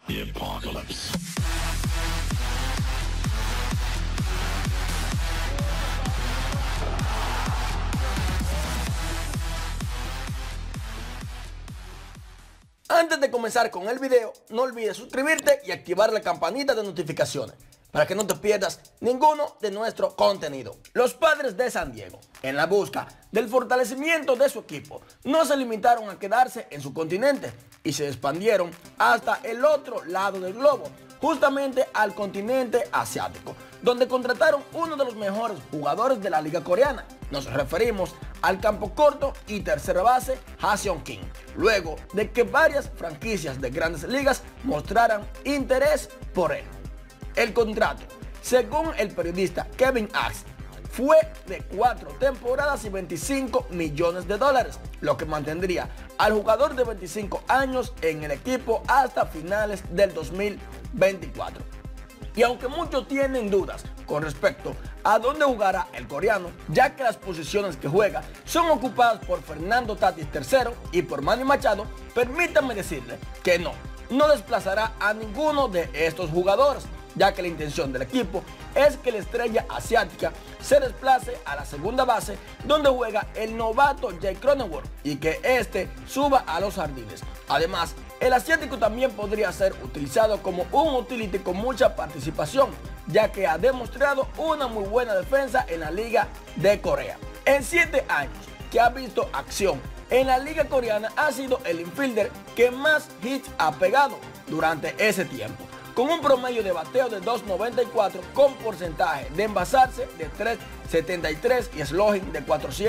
The apocalypse. Antes de comenzar con el video, no olvides suscribirte y activar la campanita de notificaciones para que no te pierdas ninguno de nuestro contenido. Los Padres de San Diego, en la busca del fortalecimiento de su equipo, no se limitaron a quedarse en su continente y se expandieron hasta el otro lado del globo, justamente al continente asiático, donde contrataron uno de los mejores jugadores de la liga coreana. Nos referimos al campo corto y tercera base Ha-Seong Kim, luego de que varias franquicias de grandes ligas mostraran interés por él. El contrato, según el periodista Kevin Axe, fue de 4 temporadas y $25 millones, lo que mantendría al jugador de 25 años en el equipo hasta finales del 2024. Y aunque muchos tienen dudas con respecto a dónde jugará el coreano, ya que las posiciones que juega son ocupadas por Fernando Tatis III y por Manny Machado, permítanme decirle que no desplazará a ninguno de estos jugadores, ya que la intención del equipo es que la estrella asiática se desplace a la segunda base, donde juega el novato Jake Cronenworth, y que este suba a los jardines. Además, el asiático también podría ser utilizado como un utility con mucha participación, ya que ha demostrado una muy buena defensa en la Liga de Corea. En 7 años que ha visto acción en la Liga Coreana, ha sido el infielder que más hits ha pegado durante ese tiempo, con un promedio de bateo de 2.94 con porcentaje de envasarse de 3.73 y slugging de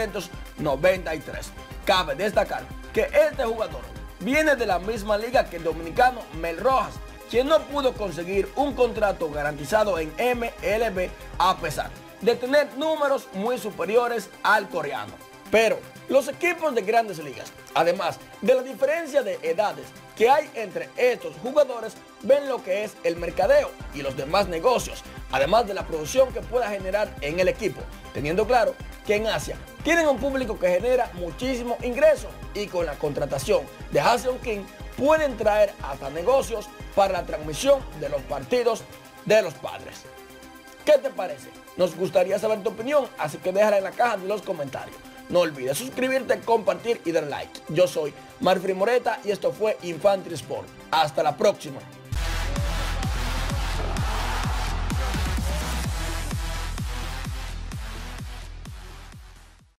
493. Cabe destacar que este jugador viene de la misma liga que el dominicano Mel Rojas, quien no pudo conseguir un contrato garantizado en MLB a pesar de tener números muy superiores al coreano. Pero los equipos de grandes ligas, además de la diferencia de edades que hay entre estos jugadores, ven lo que es el mercadeo y los demás negocios, además de la producción que pueda generar en el equipo, teniendo claro que en Asia tienen un público que genera muchísimo ingreso, y con la contratación de Ha-Seong Kim pueden traer hasta negocios para la transmisión de los partidos de los Padres. ¿Qué te parece? Nos gustaría saber tu opinión, así que déjala en la caja de los comentarios. No olvides suscribirte, compartir y dar like. Yo soy Marfri Moreta y esto fue Infantry Sport. Hasta la próxima.